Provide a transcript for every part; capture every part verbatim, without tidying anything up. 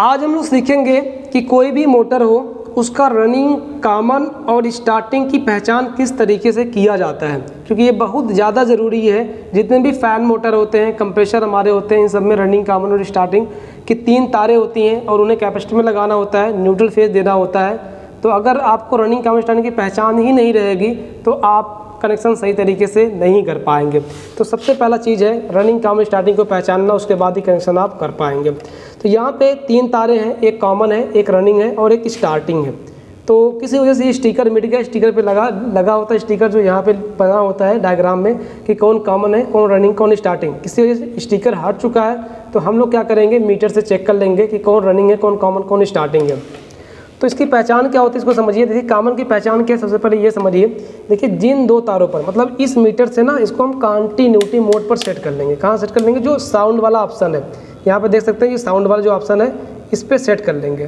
आज हम लोग सीखेंगे कि कोई भी मोटर हो उसका रनिंग, कॉमन और स्टार्टिंग की पहचान किस तरीके से किया जाता है, क्योंकि ये बहुत ज़्यादा ज़रूरी है। जितने भी फ़ैन मोटर होते हैं, कंप्रेसर हमारे होते हैं, इन सब में रनिंग, कॉमन और स्टार्टिंग की तीन तारें होती हैं और उन्हें कैपेसिटर में लगाना होता है, न्यूट्रल फेज देना होता है। तो अगर आपको रनिंग, कॉमन, स्टार्टिंग की पहचान ही नहीं रहेगी तो आप कनेक्शन सही तरीके से नहीं कर पाएंगे। तो सबसे पहला चीज़ है रनिंग, कॉमन, स्टार्टिंग को पहचानना, उसके बाद ही कनेक्शन आप कर पाएंगे। तो यहाँ पे तीन तारें हैं, एक कॉमन है, एक रनिंग है और एक स्टार्टिंग है। तो किसी वजह से ये स्टिकर मिट गया, स्टिकर पे लगा लगा होता है, स्टिकर जो यहाँ पे बना होता है डायग्राम में कि कौन कॉमन है, कौन रनिंग, कौन स्टार्टिंग। किसी वजह से स्टिकर हट चुका है तो हम लोग क्या करेंगे, मीटर से चेक कर लेंगे कि कौन रनिंग है, कौन कॉमन, कौन स्टार्टिंग है। तो इसकी पहचान क्या होती है, इसको समझिए। देखिए कॉमन की पहचान क्या है, सबसे पहले ये समझिए। देखिए जिन दो तारों पर, मतलब इस मीटर से ना इसको हम कंटिन्यूटी मोड पर सेट कर लेंगे। कहाँ सेट कर लेंगे, जो साउंड वाला ऑप्शन है, यहाँ पे देख सकते हैं, ये साउंड वाला जो ऑप्शन है इस पर सेट कर लेंगे,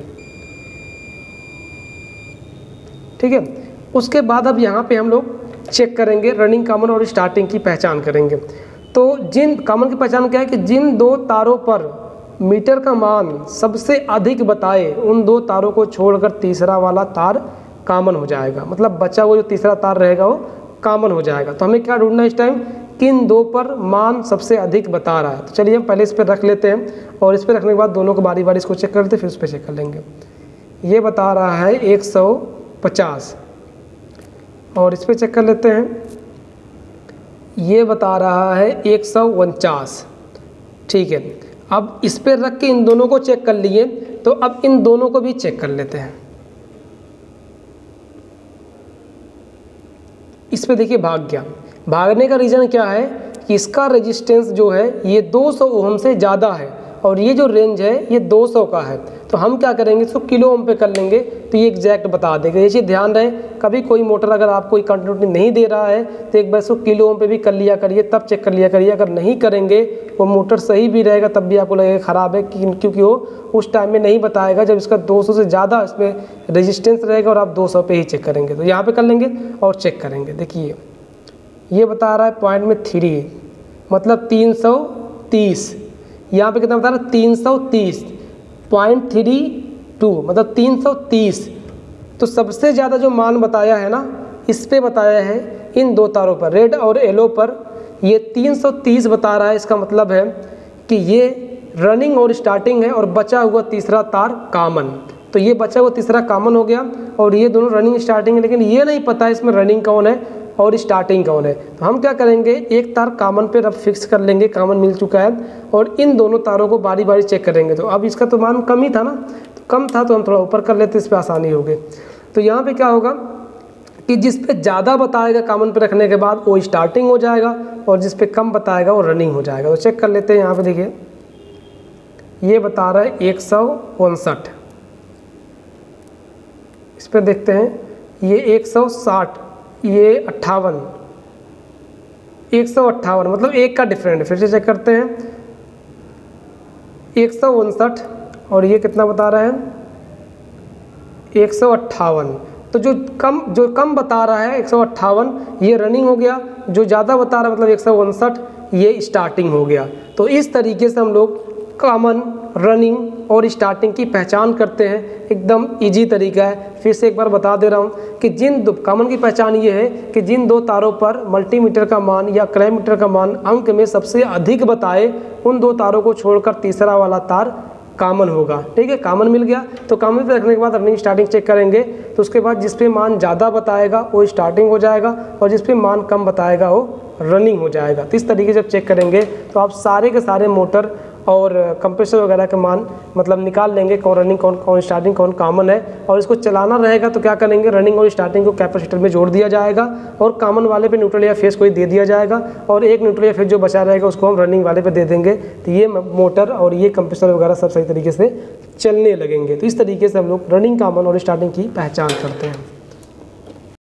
ठीक है। उसके बाद अब यहाँ पे हम लोग चेक करेंगे रनिंग, कॉमन और स्टार्टिंग की पहचान करेंगे। तो जिन कॉमन की पहचान क्या है कि जिन दो तारों पर मीटर का मान सबसे अधिक बताए उन दो तारों को छोड़कर तीसरा वाला तार कॉमन हो जाएगा। मतलब बचा हुआ जो तीसरा तार रहेगा वो कॉमन हो जाएगा। तो हमें क्या ढूंढना है इस टाइम, किन दो पर मान सबसे अधिक बता रहा है। तो चलिए हम पहले इस पर रख लेते हैं और इस पर रखने के बाद दोनों को बारी बारी इसको चेक कर लेते हैं, फिर उस पर चेक कर लेंगे। ये बता रहा है एक सौ पचास और इस पर चेक कर लेते हैं, ये बता रहा है एक सौ उनचास, ठीक है। अब इस पर रख के इन दोनों को चेक कर लिए, तो अब इन दोनों को भी चेक कर लेते हैं। इस पे देखिए भाग गया। भागने का रीज़न क्या है कि इसका रेजिस्टेंस जो है ये दो सौ ओम से ज़्यादा है और ये जो रेंज है ये दो सौ का है। तो हम क्या करेंगे, इसको किलो ओम पे कर लेंगे तो ये एग्जैक्ट बता देगा। ये चीज़ ध्यान रहे, कभी कोई मोटर अगर आपको कोई कंटिन्यूटी नहीं दे रहा है तो एक बार इसको किलो ओम पे भी कर लिया करिए, तब चेक कर लिया करिए। अगर नहीं करेंगे वो मोटर सही भी रहेगा तब भी आपको लगेगा ख़राब है, क्योंकि वो उस टाइम में नहीं बताएगा जब इसका दो सौ से ज़्यादा इसमें रेजिस्टेंस रहेगा और आप दो सौ पे ही चेक करेंगे। तो यहाँ पर कर लेंगे और चेक करेंगे। देखिए ये बता रहा है पॉइंट में थ्री, मतलब तीन सौ तीस। यहाँ पे कितना बता रहा है, तीन सौ तीस पॉइंट थ्री टू, मतलब तीन सौ तीस। तो सबसे ज़्यादा जो मान बताया है ना, इस पे बताया है इन दो तारों पर, रेड और येलो पर, ये तीन सौ तीस बता रहा है। इसका मतलब है कि ये रनिंग और स्टार्टिंग है और बचा हुआ तीसरा तार कॉमन। तो ये बचा हुआ तीसरा कॉमन हो गया और ये दोनों रनिंग, स्टार्टिंग है, लेकिन ये नहीं पता है इसमें रनिंग कौन है और स्टार्टिंग कौन है। तो हम क्या करेंगे, एक तार कॉमन पे रब फिक्स कर लेंगे, कॉमन मिल चुका है, और इन दोनों तारों को बारी बारी चेक करेंगे। तो अब इसका तो मान कम ही था ना, तो कम था तो हम थोड़ा ऊपर कर लेते, इस पर आसानी होगी। तो यहाँ पे क्या होगा कि जिस पे ज़्यादा बताएगा कॉमन पे रखने के बाद वो स्टार्टिंग हो जाएगा और जिस पे कम बताएगा वो रनिंग हो जाएगा। तो चेक कर लेते हैं। यहाँ पे देखिए ये बता रहा है एक सौ उनसठ, इस पर देखते हैं ये एक सौ साठ, ये अट्ठावन, एक सौ अट्ठावन, मतलब एक का डिफरेंट है। फिर से चेक करते हैं, एक सौ उनसठ और ये कितना बता रहा है, एक सौ अट्ठावन। तो जो कम जो कम बता रहा है एक सौ अट्ठावन, ये रनिंग हो गया। जो ज़्यादा बता रहा है मतलब एक सौ उनसठ, ये स्टार्टिंग हो गया। तो इस तरीके से हम लोग कॉमन, रनिंग और स्टार्टिंग की पहचान करते हैं। एकदम इजी तरीका है। फिर से एक बार बता दे रहा हूँ कि जिन दो कॉमन की पहचान ये है कि जिन दो तारों पर मल्टीमीटर का मान या क्रैममीटर का मान अंक में सबसे अधिक बताए उन दो तारों को छोड़कर तीसरा वाला तार कॉमन होगा, ठीक है। कॉमन मिल गया तो कॉमन पे रखने के बाद रनिंग, स्टार्टिंग चेक करेंगे। तो उसके बाद जिस पे मान ज़्यादा बताएगा वो स्टार्टिंग हो जाएगा और जिस पे मान कम बताएगा वो रनिंग हो जाएगा। तो इस तरीके से जब चेक करेंगे तो आप सारे के सारे मोटर और कंप्रेसर वगैरह के मान मतलब निकाल लेंगे, कौन रनिंग, कौन कौन स्टार्टिंग, कौन कॉमन है। और इसको चलाना रहेगा तो क्या करेंगे, रनिंग और स्टार्टिंग को कैपेसिटर में जोड़ दिया जाएगा और कॉमन वाले पे न्यूट्रल या फेस कोई दे दिया जाएगा और एक न्यूट्रल या फेस जो बचा रहेगा उसको हम रनिंग वाले पे दे देंगे। तो ये मोटर और ये कंप्रेसर वगैरह सब सही तरीके से चलने लगेंगे। तो इस तरीके से हम लोग रनिंग, कॉमन और स्टार्टिंग की पहचान करते हैं।